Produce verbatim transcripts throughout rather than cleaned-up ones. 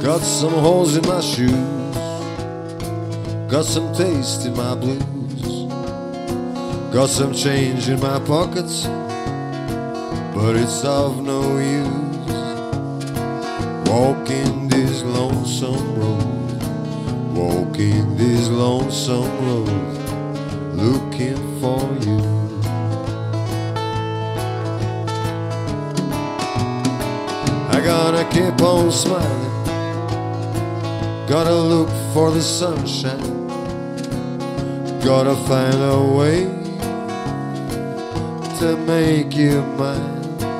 Got some holes in my shoes, got some taste in my blues, got some change in my pockets, but it's of no use. Walking this lonesome road, walking this lonesome road, looking for you. I gotta keep on smiling, gotta look for the sunshine, gotta find a way to make you mine.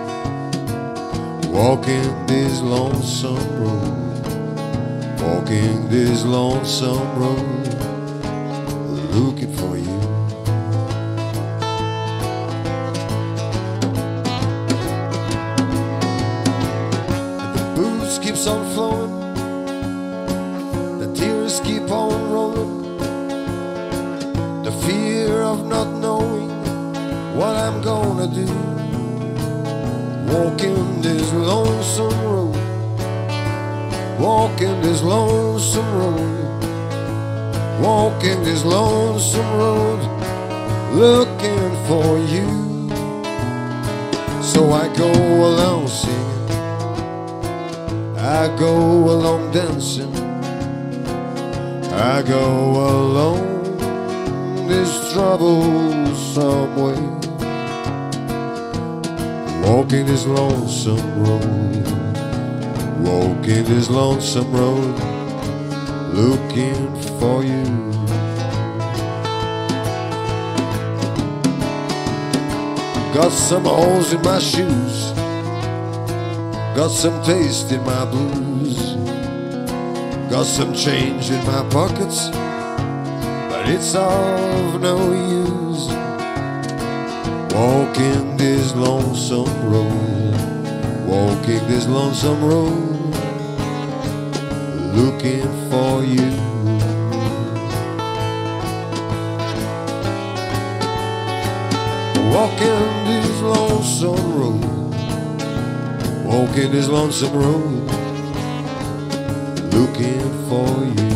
Walking this lonesome road, walking this lonesome road, looking for you. And the booze keeps on flowing, tears keep on rolling, the fear of not knowing what I'm gonna do. Walking this lonesome road, walking this lonesome road, walking this lonesome road, looking for you. So I go along singing, I go along dancing, I go along this troublesome way, walking this lonesome road, walking this lonesome road, looking for you. Got some holes in my shoes, got some taste in my blues, got some change in my pockets, but it's of no use. Walking this lonesome road, walking this lonesome road, looking for you. Walking this lonesome road, walking this lonesome road, looking for you.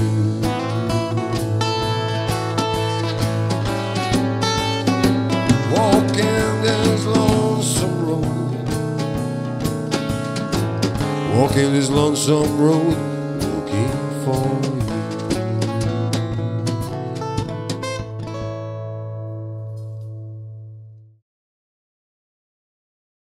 Walking this lonesome road, walking this lonesome road, looking for you.